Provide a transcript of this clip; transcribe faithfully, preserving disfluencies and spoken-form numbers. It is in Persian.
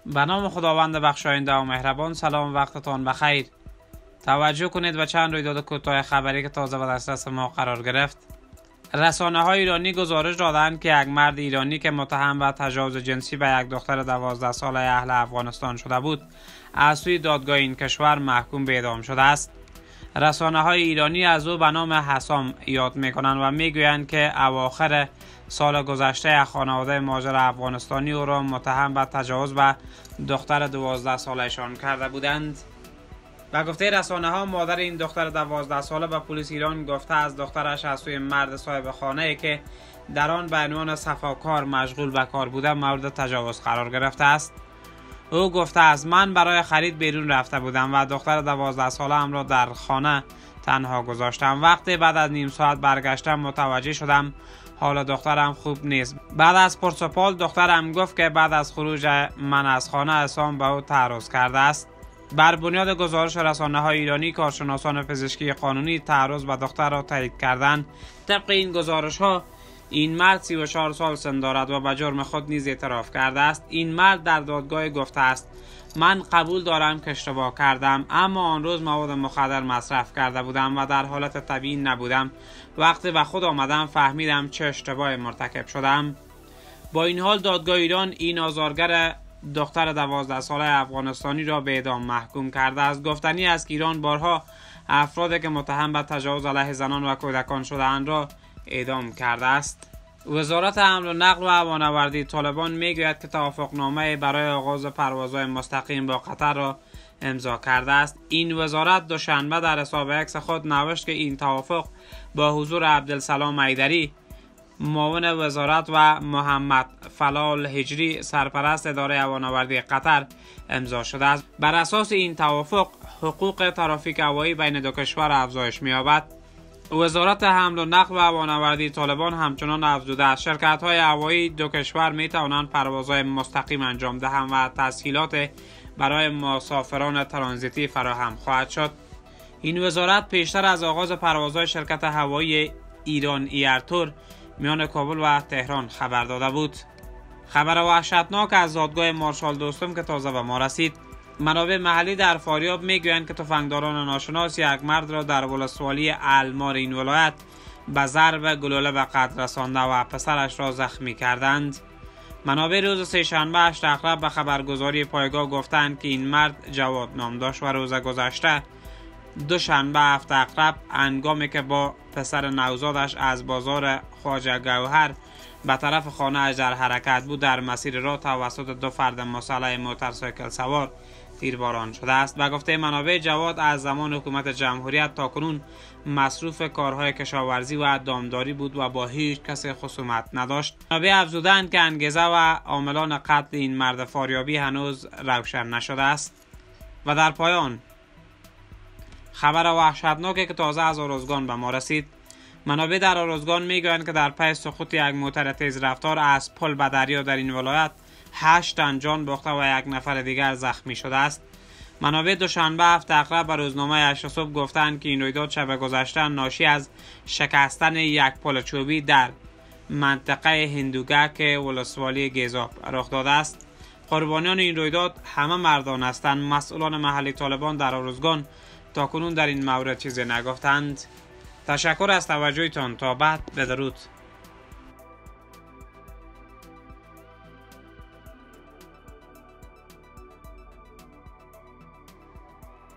به نام خداوند بخشاینده و مهربان. سلام، وقتتان بخیر. توجه کنید به چند رویداد کوتاه خبری که تازه به دسترس ما قرار گرفت. رسانه های ایرانی گزارش دادند که یک مرد ایرانی که متهم به تجاوز جنسی به یک دختر دوازده ساله اهل افغانستان شده بود، از سوی دادگاه این کشور محکوم به اعدام شده است. رسانه های ایرانی از او به نام حسام یاد می کنند و می گویند که اواخر سال گذشته خانواده مهاجر افغانستانی او را متهم به تجاوز به دختر دوازده سالشان کرده بودند. به گفته رسانه ها، مادر این دختر دوازده ساله به پلیس ایران گفته از دخترش از سوی مرد صاحب خانه که در آن به عنوان صفاکار مشغول به کار بوده مورد تجاوز قرار گرفته است. او گفته از من برای خرید بیرون رفته بودم و دختر دوازده ساله ام را در خانه تنها گذاشتم. وقتی بعد از نیم ساعت برگشتم متوجه شدم حال دخترم خوب نیست. بعد از پرسپال دخترم گفت که بعد از خروج من از خانه حسام به او تعرض کرده است. بر بنیاد گزارش رسانه های ایرانی، کارشناسان پزشکی قانونی تعرض به دختر را تایید کردند. طبق این گزارش ها این مرد سی و چهار سال سن دارد و به جرم خود نیز اعتراف کرده است. این مرد در دادگاه گفته است من قبول دارم که اشتباه کردم، اما آن روز مواد مخدر مصرف کرده بودم و در حالت طبیعی نبودم. وقتی به خود آمدم فهمیدم چه اشتباه مرتکب شدم. با این حال دادگاه ایران این آزارگر دختر دوازده ساله افغانستانی را به اعدام محکوم کرده است. گفتنی است که ایران بارها افرادی که متهم به تجاوز علیه زنان و کودکان شدهاند را اعدام کرده است. وزارت حمل و نقل و هوانوردی طالبان میگوید که توافقنامه برای آغاز پروازهای مستقیم با قطر را امضا کرده است. این وزارت دوشنبه در حساب اکس خود نوشت که این توافق با حضور عبدالسلام حیدری معاون وزارت و محمد فلال هجری سرپرست اداره هوانوردی قطر امضا شده است. بر اساس این توافق حقوق ترافیک هوایی بین دو کشور افزایش می‌یابد. وزارت حمل و نقل و هوانوردی طالبان همچنان افزوده است شرکت‌های هوایی دو کشور می‌توانند پروازهای مستقیم انجام دهند و تسهیلات برای مسافران ترانزیتی فراهم خواهد شد. این وزارت پیشتر از آغاز پروازهای شرکت هوایی ایران ایرتور میان کابل و تهران خبر داده بود. خبر وحشتناک از دادگاه مارشال دوستم که تازه به ما رسید. منابع محلی در فاریاب میگویند که تفنگداران ناشناس یک مرد را در ولسوالی المار این ولایت به ضرب گلوله به قتل رسانده و پسرش را زخمی کردند. منابع روز سه‌شنبه هشت اغرب به خبرگزاری پایگاه گفتند که این مرد جواد نام داشت و روز گذشته دوشنبه هفت اغرب هنگامی که با پسر نوزادش از بازار خواجه گوهر به طرف خانه اش در حرکت بود، در مسیر راه توسط دو فرد مسلح موتورسایکل سوار تیرباران شده است. و گفته منابع جواد از زمان حکومت جمهوریت تا کنون مصروف کارهای کشاورزی و دامداری بود و با هیچ کس خصومت نداشت. منابع افزودند که انگیزه و عاملان قتل این مرد فاریابی هنوز روشن نشده است. و در پایان خبر وحشتناکی که تازه از ارزگان به ما رسید. منابع در ارزگان میگویند که در پی سقوط یک موتور تیز رفتار از پل به دریا در این ولایت هشت تن جان باخته و یک نفر دیگر زخمی شده است. منابع دوشنبه هفت اغرب به روزنامه هشت صبح گفتند که این رویداد شب گذشته ناشی از شکستن یک پل چوبی در منطقه هندوگک ولسوالی گیزاب رخ داده است. قربانیان این رویداد همه مردان هستند. مسئولان محلی طالبان در ارزگان تاکنون در این مورد چیزی نگفتند. تشکر از توجهتان. تا بعد، بدرود.